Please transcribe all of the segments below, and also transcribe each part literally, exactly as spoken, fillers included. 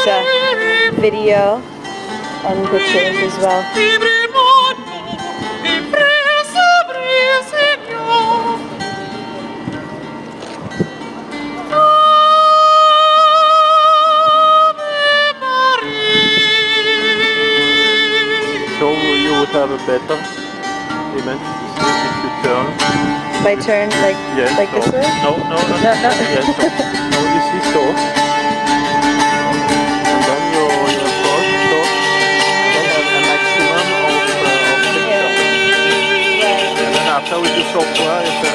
There's a video and pictures as well. So you would have a better image if you turn. By turn, like Yes, like so. this way? No, no, no. No, no. Yes, so. No, you see so. And then you, you approach so. Then have a maximum of, uh, of picture. Yeah. Right. And then after with the software, it's a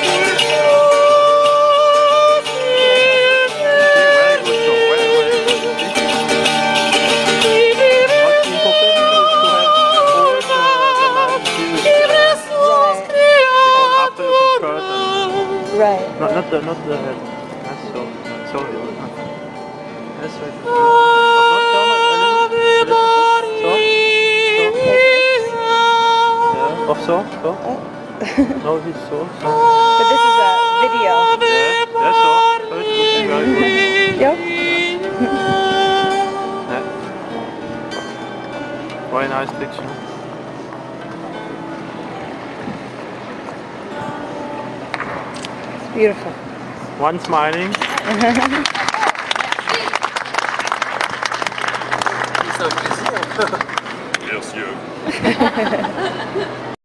Right. Not, not the, not the head. That's so, so the other one. That's right. So, not turn it a little, a little. So, so. Yeah, or so, so. No, this so, so. But this is a video. Yeah, yeah, so. So it would be very good. Yep. Yeah. Very nice picture. Beautiful. One smiling. Merci.